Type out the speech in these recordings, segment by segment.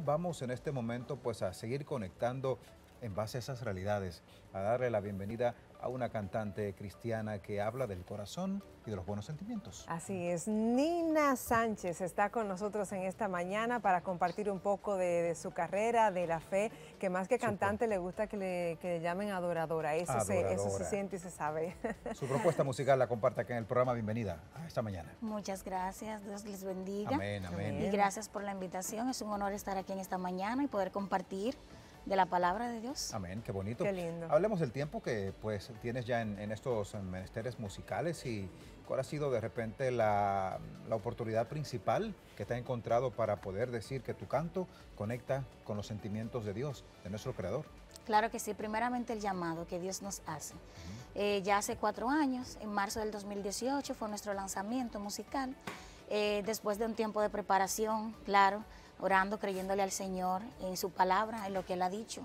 Vamos en este momento pues a seguir conectando en base a esas realidades, a darle la bienvenida a una cantante cristiana que habla del corazón y de los buenos sentimientos. Así es, Nina Sánchez está con nosotros en esta mañana para compartir un poco de su carrera, de la fe, que más que cantante le gusta que le llamen adoradora. Eso se siente y se sabe. Su propuesta musical la comparte aquí en el programa. Bienvenida a esta mañana. Muchas gracias, Dios les bendiga. Amén, amén. Y gracias por la invitación, es un honor estar aquí en esta mañana y poder compartir de la palabra de Dios. Amén, qué bonito. Qué lindo. Hablemos del tiempo que pues tienes ya en estos menesteres musicales y cuál ha sido de repente la oportunidad principal que te ha encontrado para poder decir que tu canto conecta con los sentimientos de Dios, de nuestro Creador. Claro que sí, primeramente el llamado que Dios nos hace. Ya hace 4 años, en marzo del 2018, fue nuestro lanzamiento musical. Después de un tiempo de preparación, claro, orando, creyéndole al Señor en su palabra, en lo que Él ha dicho.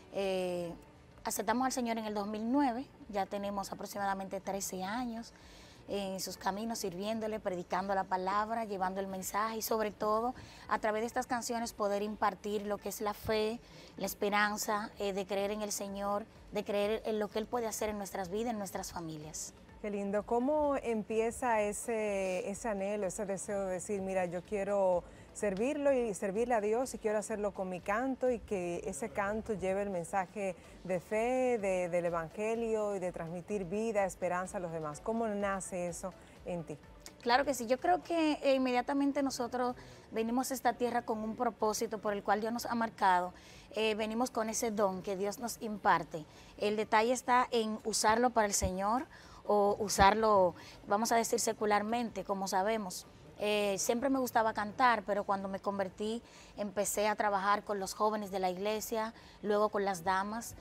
Aceptamos al Señor en el 2009, ya tenemos aproximadamente 13 años en sus caminos, sirviéndole, predicando la palabra, llevando el mensaje y sobre todo a través de estas canciones poder impartir lo que es la fe, la esperanza, de creer en el Señor, de creer en lo que Él puede hacer en nuestras vidas, en nuestras familias. Qué lindo. ¿Cómo empieza ese anhelo, ese deseo de decir, mira, yo quiero servirlo y servirle a Dios y quiero hacerlo con mi canto y que ese canto lleve el mensaje de fe, del evangelio y de transmitir vida, esperanza a los demás? ¿Cómo nace eso en ti? Claro que sí, yo creo que inmediatamente nosotros venimos a esta tierra con un propósito por el cual Dios nos ha marcado, venimos con ese don que Dios nos imparte. El detalle está en usarlo para el Señor o usarlo, vamos a decir, secularmente, como sabemos. Siempre me gustaba cantar, pero cuando me convertí empecé a trabajar con los jóvenes de la iglesia, luego con las damas,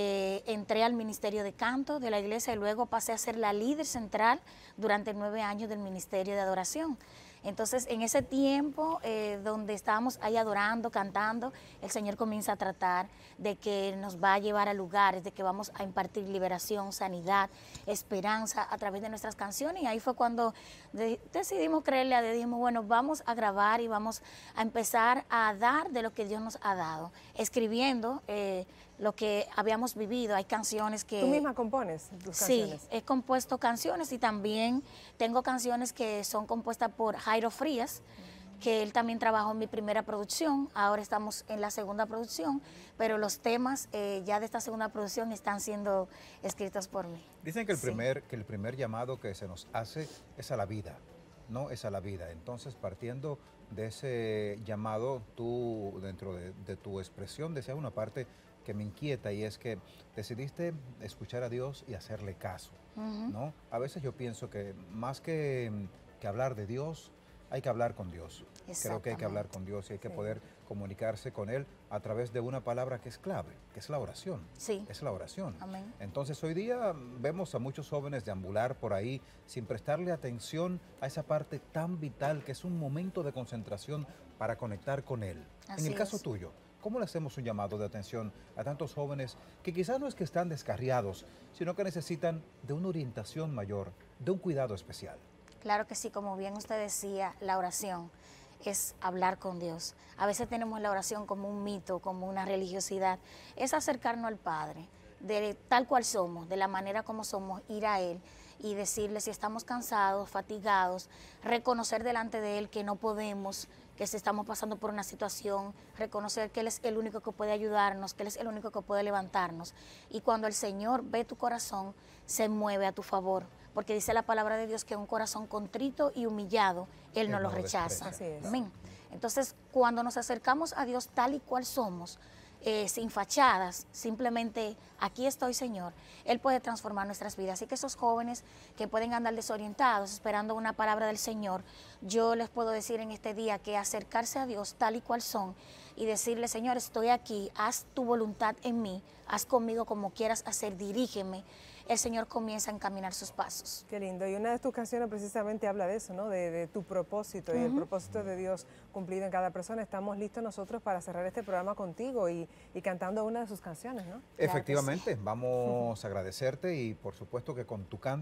entré al ministerio de canto de la iglesia y luego pasé a ser la líder central durante 9 años del ministerio de adoración. Entonces, en ese tiempo donde estábamos ahí adorando, cantando, el Señor comienza a tratar de que nos va a llevar a lugares, de que vamos a impartir liberación, sanidad, esperanza a través de nuestras canciones. Y ahí fue cuando decidimos creerle a Dios, dijimos, bueno, vamos a grabar y vamos a empezar a dar de lo que Dios nos ha dado, escribiendo lo que habíamos vivido. Hay canciones que... ¿Tú misma compones tus canciones? Sí, he compuesto canciones y también tengo canciones que son compuestas por Jairo Frías, que él también trabajó en mi primera producción. Ahora estamos en la segunda producción, pero los temas ya de esta segunda producción están siendo escritos por mí. Dicen que el primer llamado que se nos hace es a la vida, no es a la vida. Entonces, partiendo de ese llamado, tú dentro de tu expresión deseas una parte que me inquieta y es que decidiste escuchar a Dios y hacerle caso, ¿no? A veces yo pienso que más que hablar de Dios, hay que hablar con Dios. Creo que hay que hablar con Dios y hay que poder comunicarse con Él a través de una palabra que es clave, que es la oración. Sí. Es la oración. Amén. Entonces hoy día vemos a muchos jóvenes deambular por ahí sin prestarle atención a esa parte tan vital que es un momento de concentración para conectar con Él. Así en el caso es. tuyo, ¿cómo le hacemos un llamado de atención a tantos jóvenes que quizás no es que están descarriados, sino que necesitan de una orientación mayor, de un cuidado especial? Claro que sí, como bien usted decía, la oración es hablar con Dios. A veces tenemos la oración como un mito, como una religiosidad. Es acercarnos al Padre, de tal cual somos, de la manera como somos, ir a Él y decirle si estamos cansados, fatigados, reconocer delante de Él que no podemos, que si estamos pasando por una situación, reconocer que Él es el único que puede ayudarnos, que Él es el único que puede levantarnos. Y cuando el Señor ve tu corazón, se mueve a tu favor, porque dice la palabra de Dios que un corazón contrito y humillado, Él no lo rechaza. Así es. Amén. Entonces, cuando nos acercamos a Dios tal y cual somos, sin fachadas, simplemente aquí estoy, Señor, Él puede transformar nuestras vidas. Así que esos jóvenes que pueden andar desorientados esperando una palabra del Señor, yo les puedo decir en este día que acercarse a Dios tal y cual son y decirle, Señor, estoy aquí, haz tu voluntad en mí, haz conmigo como quieras hacer, dirígeme. El Señor comienza a encaminar sus pasos. Qué lindo. Y una de tus canciones precisamente habla de eso, ¿no? De tu propósito y el propósito de Dios cumplido en cada persona. Estamos listos nosotros para cerrar este programa contigo y cantando una de sus canciones, ¿no? Efectivamente, vamos a agradecerte y por supuesto que con tu canto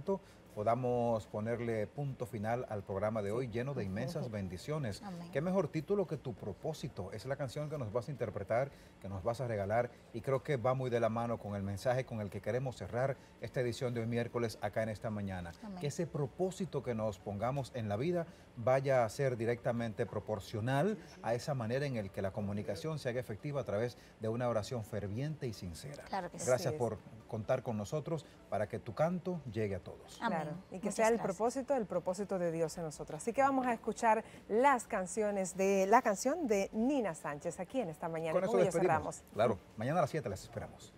podamos ponerle punto final al programa de hoy lleno de inmensas bendiciones. Amén. Qué mejor título que Tu Propósito. Es la canción que nos vas a interpretar, que nos vas a regalar, y creo que va muy de la mano con el mensaje con el que queremos cerrar esta edición de hoy miércoles acá en esta mañana. Amén. Que ese propósito que nos pongamos en la vida vaya a ser directamente proporcional a esa manera en el que la comunicación se haga efectiva a través de una oración ferviente y sincera. Claro que sí. Gracias Así es. por contar con nosotros para que tu canto llegue a todos. Amén. Claro, y que Muchas sea el gracias. propósito de Dios en nosotros. Así que vamos a escuchar la canción de Nina Sánchez aquí en esta mañana. Con eso Con ello despedimos. cerramos. Claro, mañana a las 7 las esperamos.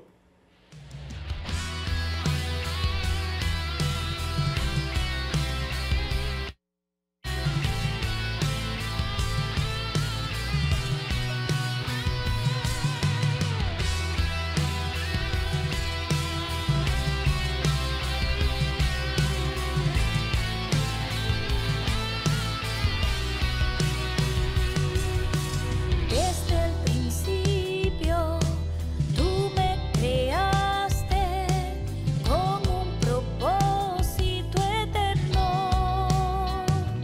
Desde el principio tú me creaste con un propósito eterno.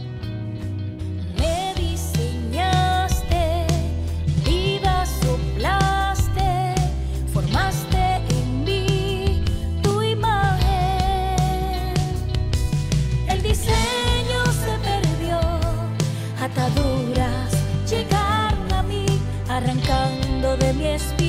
Me diseñaste, vida soplaste, formaste en mí tu imagen. El diseño se perdió, ataduras llegaron a mí, arrancando de mi espíritu